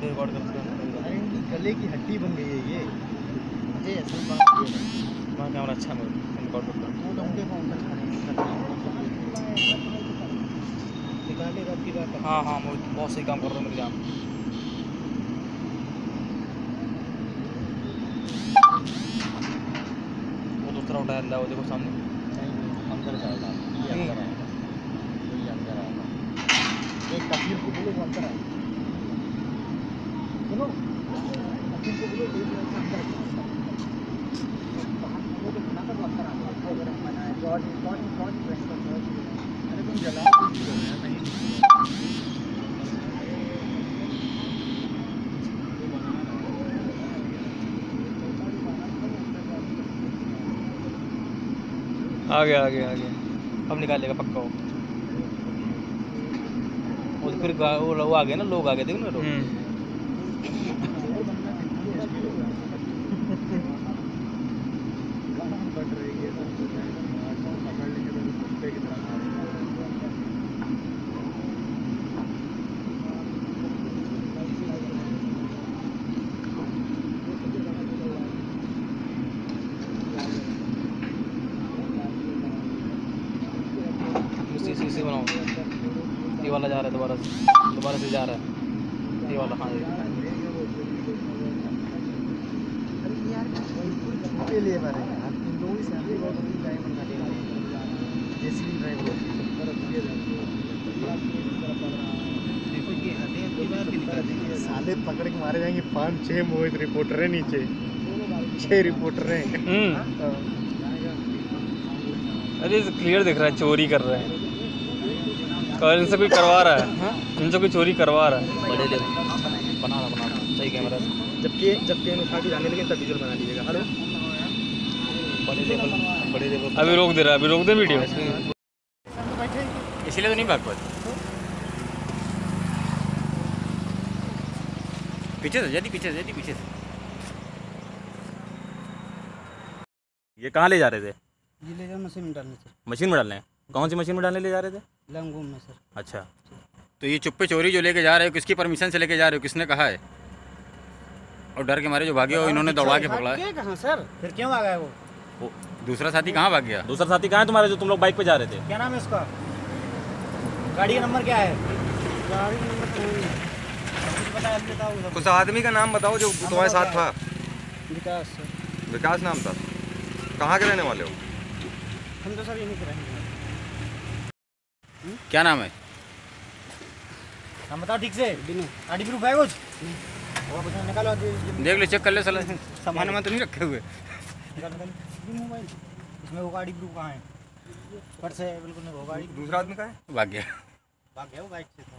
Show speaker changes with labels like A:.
A: Video record करते हैं।
B: अरे इनकी गले की हड्डी बन गई है ये। मुझे असल बात ये है,
A: वहाँ कैमरा अच्छा मैं रिकॉर्ड करता हूँ।
B: वो लौंडे कौन सा निकालेगा की बात।
A: हाँ हाँ मोहित बहुत सही काम कर रहा है मेरी जान। वो दूसरा उठाया वो देखो सामने।
B: अंदर जाएगा, ये अंदर आएगा, ये अंदर आएगा। एक कबीर को बोलो वो अंदर आएगा। सुनो कबीर को बोलो ये अंदर आएगा। वो तो खाना का वो अंदर आएगा। अगर हम बनाए गॉड अरे तुम जला कुछ कर रहे हैं नहीं।
A: आ गया अब निकालेगा पक्का वो। और फिर वो आ गए ना, लोग आ गए, देखो ना लोग। इसी बनाओ, ये वाला जा रहा है दोबारा से जा रहा है ये वाला। हाँ
B: के लिए मारे आप इन लोगों से हम लोग अपनी टाइम बना देंगे जैसी भी ड्राइव हो। देखो ये हदें की बात भी निकाल देंगे साले, पकड़ के मारे जाएंगे। 5-6 मोहित रिपोर्टर है नीचे, 6 रिपोर्टर हैं।
A: अरे क्लियर दिख रहा है चोरी कर रहे हैं। इनसे कोई करवा रहा है, इनसे कोई चोरी करवा रहा है। बड़े लेवल बना सही कैमरा से। जबकि उठा के जाने लगे तब विजुअल बना लीजिएगा। हेलो बड़े लेवल अभी रोक दे रहा है, अभी रोक दे वीडियो। इसलिए तो नहीं भाग पाते। पीछे से ये कहाँ ले जा रहे थे?
B: ये ले जाओ मशीन में डालने सर।
A: मशीन में डालने? कौन सी मशीन में डालने ले जा रहे थे?
B: लंगूम में सर।
A: अच्छा, तो ये चुप्पे चोरी जो लेके जा रहे हो, किसकी परमिशन से लेके जा रहे हो? किसने कहा है? और डर के मारे जो भागे हो, इन्होंने दौड़ा के पकड़ा है।
B: कहाँ सर? फिर क्यों आ गए वो?
A: दूसरा साथी कहाँ भाग गया? दूसरा साथी कहाँ है तुम्हारे, जो तुम लोग बाइक पे जा रहे थे?
B: क्या नाम है उसका? गाड़ी का नंबर क्या है? गाड़ी नंबर
C: उस आदमी का नाम बताओ जो तुम्हारे साथ था।
B: विकास सर।
C: विकास नाम था। कहाँ के रहने वाले हो?
B: हम तो सर यहीं के रहेंगे।
A: क्या नाम है?
B: हम बताओ ठीक से। आईडी प्रूफ है कुछ? निकालो,
A: देख ले, चेक कर ले, साला सामान में तो नहीं रखे हुए।
B: मोबाइल इसमें वो गाड़ी प्रूफ कहाँ है? पर्स है बिल्कुल नहीं, वो गाड़ी।
C: दूसरा आदमी कहाँ है?
A: भाग गया
B: वो बाइक से।